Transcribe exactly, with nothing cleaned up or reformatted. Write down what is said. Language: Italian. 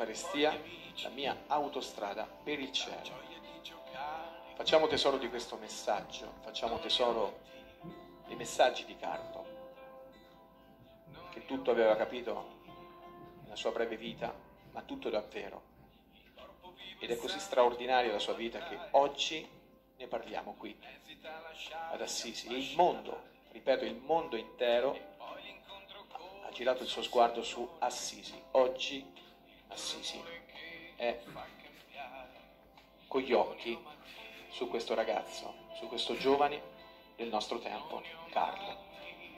l'Eucaristia, la mia autostrada per il cielo. Facciamo tesoro di questo messaggio, facciamo tesoro dei messaggi di Carlo, che tutto aveva capito nella sua breve vita, ma tutto davvero. Ed è così straordinaria la sua vita che oggi ne parliamo qui, ad Assisi. E il mondo, ripeto, il mondo intero ha girato il suo sguardo su Assisi. Oggi Assisi è con gli occhi su questo ragazzo, su questo giovane del nostro tempo, Carlo.